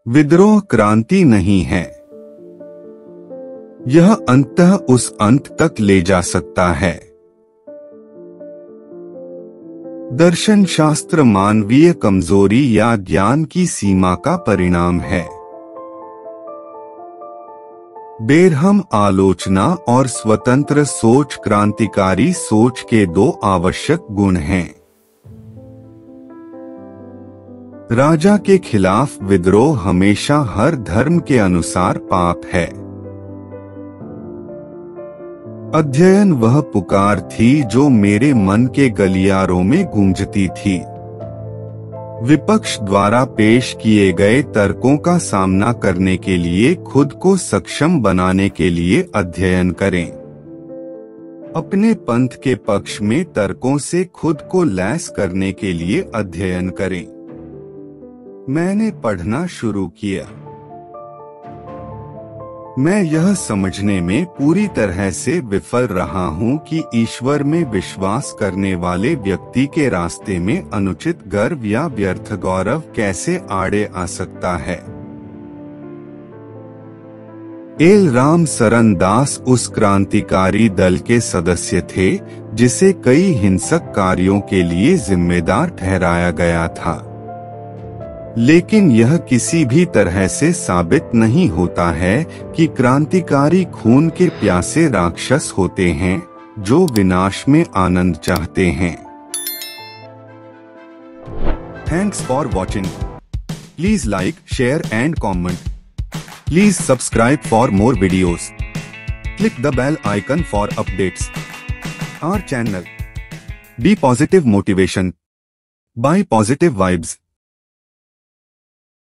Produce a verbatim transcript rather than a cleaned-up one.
विद्रोह क्रांति नहीं है। यह अंततः उस अंत तक ले जा सकता है। दर्शन शास्त्र मानवीय कमजोरी या ज्ञान की सीमा का परिणाम है। बेरहम आलोचना और स्वतंत्र सोच क्रांतिकारी सोच के दो आवश्यक गुण हैं। राजा के खिलाफ विद्रोह हमेशा हर धर्म के अनुसार पाप है। अध्ययन वह पुकार थी जो मेरे मन के गलियारों में गूंजती थी। विपक्ष द्वारा पेश किए गए तर्कों का सामना करने के लिए खुद को सक्षम बनाने के लिए अध्ययन करें। अपने पंथ के पक्ष में तर्कों से खुद को लैस करने के लिए अध्ययन करें। मैंने पढ़ना शुरू किया। मैं यह समझने में पूरी तरह से विफल रहा हूं कि ईश्वर में विश्वास करने वाले व्यक्ति के रास्ते में अनुचित गर्व या व्यर्थ गौरव कैसे आड़े आ सकता है। एल राम सरन दास उस क्रांतिकारी दल के सदस्य थे जिसे कई हिंसक कार्यों के लिए जिम्मेदार ठहराया गया था। लेकिन यह किसी भी तरह से साबित नहीं होता है कि क्रांतिकारी खून के प्यासे राक्षस होते हैं जो विनाश में आनंद चाहते हैं। Thanks for watching. Please like, share and comment. Please subscribe for more videos. Click the bell icon for updates. Our channel be positive motivation bye positive vibes.